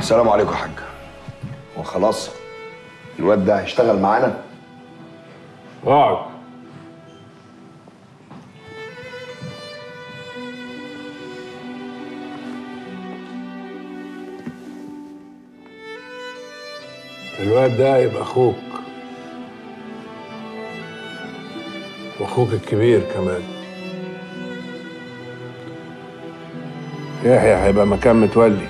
السلام عليكم يا حاج. وخلاص الواد ده هيشتغل معانا؟ اقعد. الواد ده يبقى اخوك، واخوك الكبير كمان. يحيى هيبقى مكان متولي.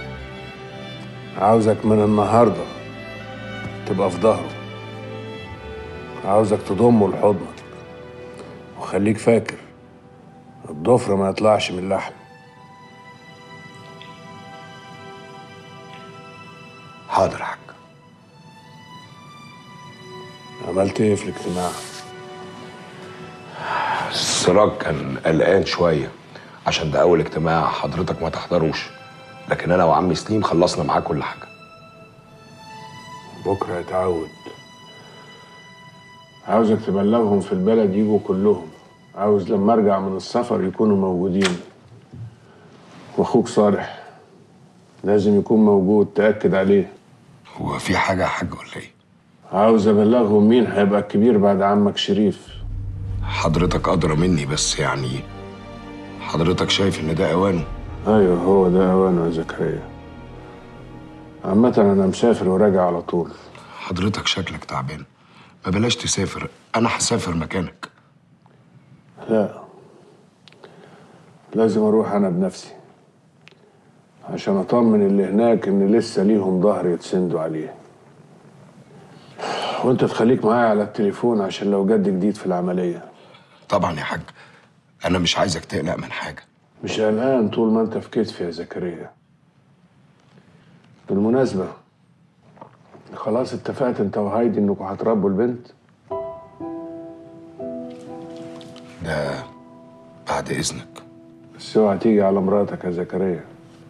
عاوزك من النهارده تبقى في ظهره، عاوزك تضمه لحضنك، وخليك فاكر الضفر ما يطلعش من اللحم. حاضر يا حاج. عملت ايه في الاجتماع؟ السراج كان قلقان شويه عشان ده اول اجتماع حضرتك ما تحضروش، لكن انا وعم سليم خلصنا معاه كل حاجه. بكره يتعود. عاوزك تبلغهم في البلد يجوا كلهم، عاوز لما ارجع من السفر يكونوا موجودين. واخوك صالح لازم يكون موجود، تأكد عليه. هو في حاجه يا حاج ولا ايه؟ عاوز ابلغهم مين هيبقى الكبير بعد عمك شريف. حضرتك ادرى مني، بس يعني حضرتك شايف ان ده اوانه. ايوه هو ده اوانه يا زكريا. عامة انا مسافر وراجع على طول. حضرتك شكلك تعبان، ما بلاش تسافر، انا هسافر مكانك. لا، لازم اروح انا بنفسي عشان اطمن اللي هناك ان لسه ليهم ظهر يتسندوا عليه. وانت تخليك معايا على التليفون عشان لو جد جديد في العملية. طبعا يا حاج، انا مش عايزك تقلق من حاجه. مش قلقان طول ما انت في كتفي يا زكريا. بالمناسبة، خلاص اتفقت انت وهايدي انكم هتربوا البنت؟ ده بعد اذنك. بس اوعى تيجي على مراتك يا زكريا.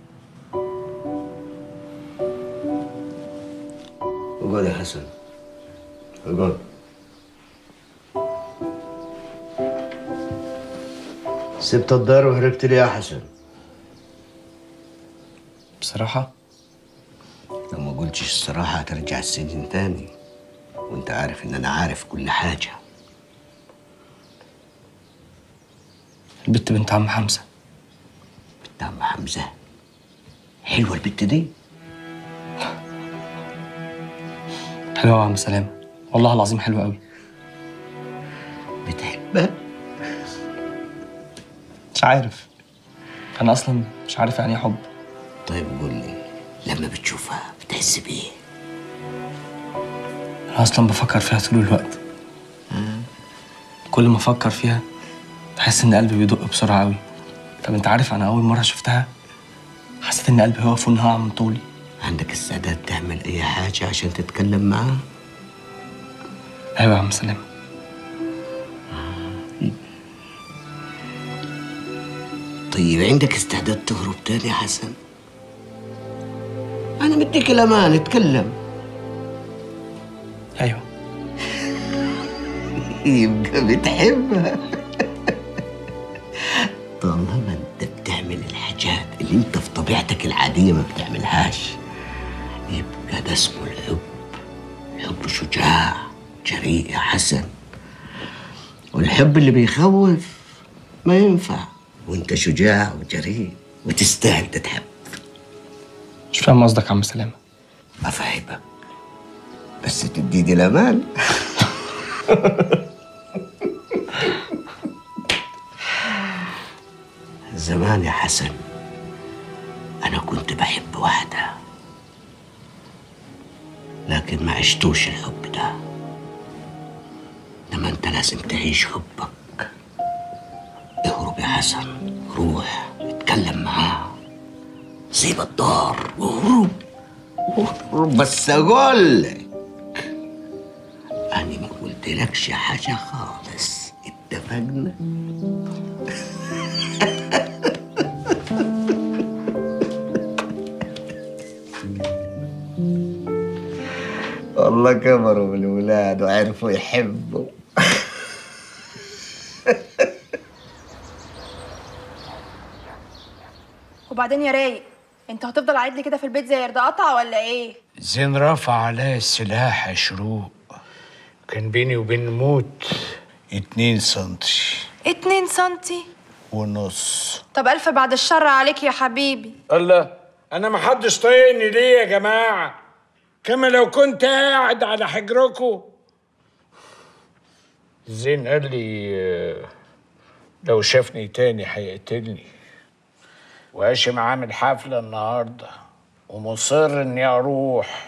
اقعد يا حسن، اقعد. سبت الدار وهربت ليه يا حسن؟ بصراحة لو ما قلتش الصراحة هترجع السجن تاني، وانت عارف ان انا عارف كل حاجة. البت بنت عم حمزة. بنت عم حمزة؟ حلوة البت دي؟ حلوة يا عم سلامة، والله العظيم حلوة قوي. بتحبها؟ مش عارف، أنا أصلا مش عارف يعني إيه حب. طيب قول لي، لما بتشوفها بتحس بإيه؟ أنا أصلا بفكر فيها طول الوقت. كل ما أفكر فيها بحس إن قلبي بيدق بسرعة قوي. طب أنت عارف أنا أول مرة شفتها حسيت إن قلبي هيقف وإن هقع من طولي. عندك استعداد تعمل أي حاجة عشان تتكلم معاها؟ أيوة يا عم سلامة. طيب عندك استعداد تهرب تاني يا حسن؟ أنا مديك الأمان، اتكلم. أيوة. يبقى بتحبها. طالما أنت بتعمل الحاجات اللي أنت في طبيعتك العادية ما بتعملهاش، يبقى ده اسمه الحب. الحب شجاع جريء يا حسن، والحب اللي بيخوف ما ينفع، وانت شجاع وجريء وتستاهل تتحب. مش فاهم قصدك يا عم سلامة. أفهمك، بس تديني الأمان. زمان يا حسن أنا كنت بحب واحدة، لكن ما عشتوش الحب ده. لما أنت لازم تعيش حبك. اهرب يا حسن، روح اتكلم معاه، سيب الدار واهرب. اهرب، بس أقول لك أنا ما قلتلكش حاجة خالص، اتفقنا؟ والله كبروا بالولاد وعرفوا يحبوا. وبعدين يا رايق، انت هتفضل قاعد لي كده في البيت زي قرد قطع ولا ايه؟ زين رفع عليا السلاح يا شروق. كان بيني وبين موت 2 سنتي 2 سنتي ونص. طب الف بعد الشر عليك يا حبيبي. الله، انا ما حدش طايقني ليه يا جماعه؟ كما لو كنت قاعد على حجركم. زين قال لي لو شافني تاني هيقتلني، وهاشم عامل حفله النهارده ومصر اني اروح.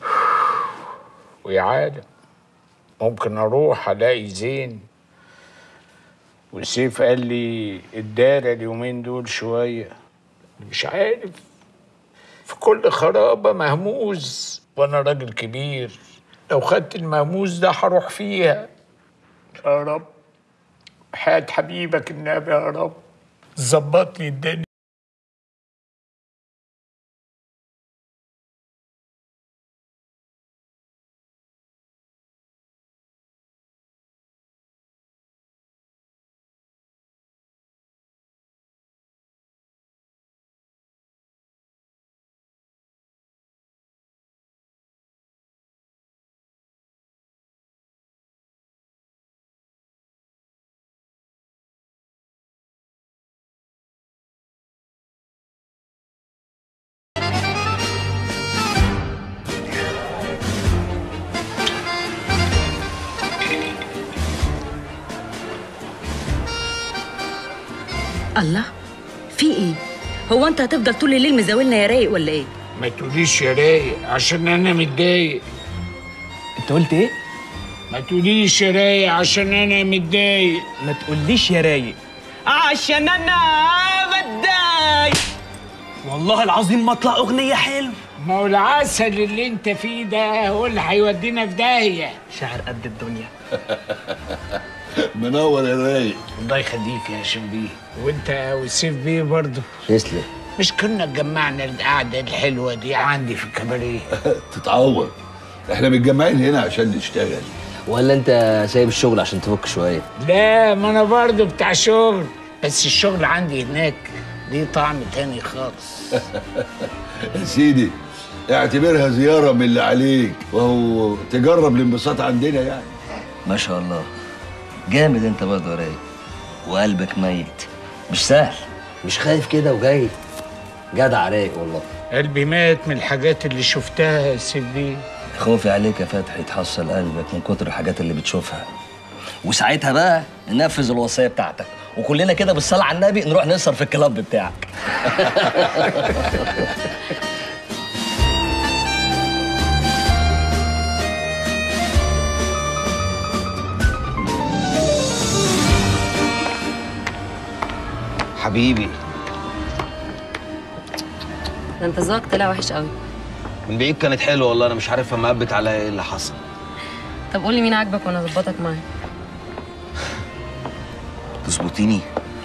ويا عالم ممكن اروح الاقي زين. وسيف قال لي الدارة اليومين دول شويه، مش عارف، في كل خرابه مهموز، وانا راجل كبير لو خدت المهموز ده هروح فيها. يا رب حياة حبيبك النبي يا رب ظبط لي الدنيا. الله، في ايه؟ هو انت هتفضل طول الليل مزاولنا يا رايق ولا ايه؟ ما تقوليش يا رايق عشان انا متضايق. انت قلت ايه؟ ما تقوليش يا رايق عشان انا متضايق. ما تقوليش يا رايق عشان انا متضايق. والله العظيم ما اطلع اغنيه حلو. ما هو العسل اللي انت فيه ده هو اللي هيودينا في داهيه. شاعر قد الدنيا. منور يا رايق. الله يخليك يا هاشم بيه، وانت وسيف بيه برضه. تسلم. مش كنا اتجمعنا القعده الحلوه دي عندي في الكباريه؟ تتعور، احنا متجمعين هنا عشان نشتغل. ولا انت سايب الشغل عشان تفك شويه؟ لا، ما انا برضه بتاع شغل، بس الشغل عندي هناك ليه طعم تاني خالص. يا سيدي اعتبرها زياره من اللي عليك، وهو تجرب الانبساط عندنا يعني. ما شاء الله، جامد انت برضه يا رايق، وقلبك ميت، مش سهل. مش خايف كده وجاي؟ جدع رايق والله. قلبي مات من الحاجات اللي شفتها يا سيف بيه. خوفي عليك يا فتحي يتحصل قلبك من كتر الحاجات اللي بتشوفها، وساعتها بقى ننفذ الوصيه بتاعتك، وكلنا كده بالصلاه على النبي نروح نسهر في الكلاب بتاعك. حبيبي، ده انت ذوقك طلع وحش قوي. من بعيد كانت حلوه والله. انا مش عارف اما قبت عليا ايه اللي حصل. طب قولي مين عاجبك وانا اظبطك معاه. تظبطيني؟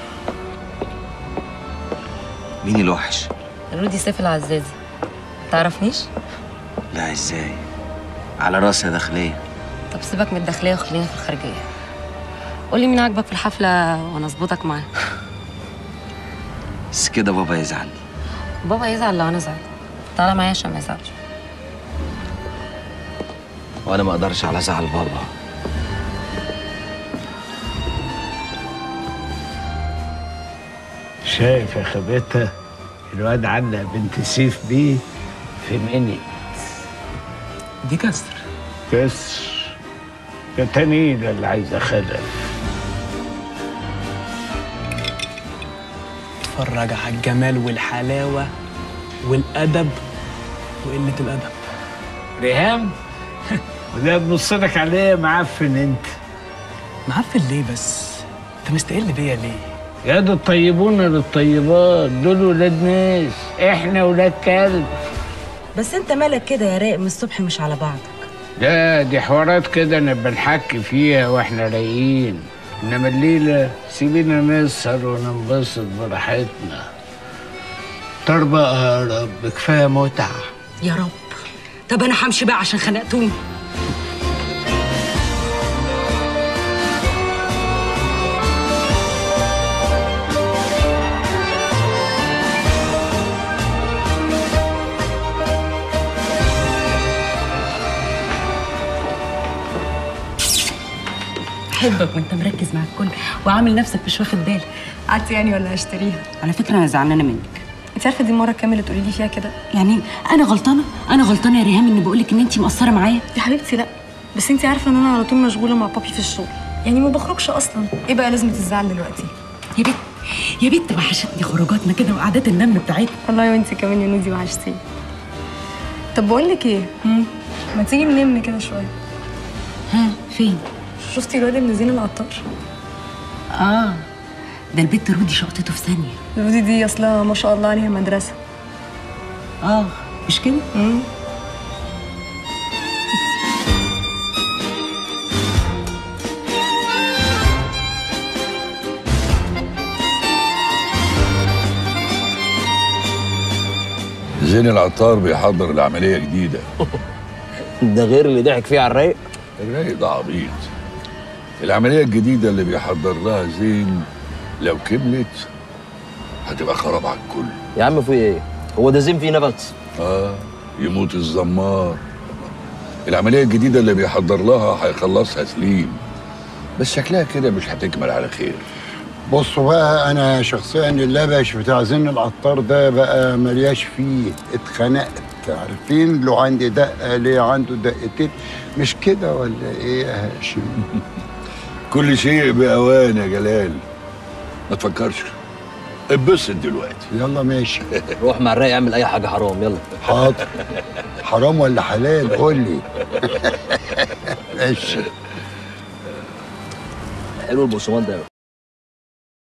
مين الوحش؟ رودي سيف العزازي. تعرفنيش؟ لا، ازاي؟ على راسي يا داخليه. طب سيبك من الداخليه وخلينا في الخارجيه. قولي مين عاجبك في الحفله وانا اظبطك معاه. بس كده بابا يزعل. بابا يزعل لو انا زعلت. تعالى معايا عشان ما يزعلش. وانا ما اقدرش على زعل بابا. شايف يا خبيتها الواد عندها بنت سيف بيه في مني. دي كسر. كسر يا تنينة اللي عايزة خلف. اتفرج على الجمال والحلاوه والادب وقله الادب. ريهام وده بنصلك عليه معفن انت. معفن ليه بس؟ انت مستقل بيا ليه؟ يا ده الطيبون للطيبات، دول ولاد ناس، احنا ولاد كلب. بس انت مالك كده يا رايق من الصبح مش على بعضك؟ لا، دي حوارات كده نبقى نحكي فيها واحنا رايقين، انما الليله سيبينا نسهر وننبسط براحتنا. طربقة يا رب، كفايه متعه يا رب. طب انا همشي بقى عشان خنقتوني. بحبك وانت مركز مع الكل وعامل نفسك مش واخد بالك. قعدتي يعني ولا هشتريها؟ على فكره انا زعلانه منك. انت عارفه دي المره الكام اللي تقولي لي فيها كده؟ يعني انا غلطانه؟ انا غلطانه يا ريهام اني بقول لك ان انت مقصره معايا؟ يا حبيبتي لا، بس انت عارفه ان انا على طول مشغوله مع بابي في الشغل، يعني ما بخرجش اصلا. ايه بقى لازمه الزعل دلوقتي؟ يا بنت يا بنت وحشتني خروجاتنا كده وقعدات النم بتاعتنا. والله وانت كمان يا نودي وحشتيني. طب بقول لك ايه؟ ما تيجي ننام كده شويه؟ ها فين؟ شفتي الواد ابن زين العطار؟ ده البت رودي شقطته في ثانيه. رودي دي اصلها ما شاء الله عليها مدرسه. مش كده؟ زين العطار بيحضر العملية جديدة. ده غير اللي ضحك فيه على الرايق. الرايق ده عبيط. العملية الجديدة اللي بيحضر لها زين لو كملت هتبقى خراب على الكل. يا عم في ايه؟ هو ده زين فيه نفس؟ يموت الزمار. العملية الجديدة اللي بيحضر لها هيخلصها سليم، بس شكلها كده مش هتكمل على خير. بصوا بقى، انا شخصيا اللبش بتاع زين العطار ده بقى ملياش فيه، اتخنقت. عارفين لو عندي دقه ليه عنده دقتين، مش كده ولا ايه يا هاشم؟ كل شيء بأوان يا جلال، ما تفكرش، اتبسط دلوقتي. يلا ماشي. روح مع الرايق اعمل اي حاجه حرام، يلا. حاضر. حرام ولا حلال قول لي. ماشي. حلو البقسماط ده.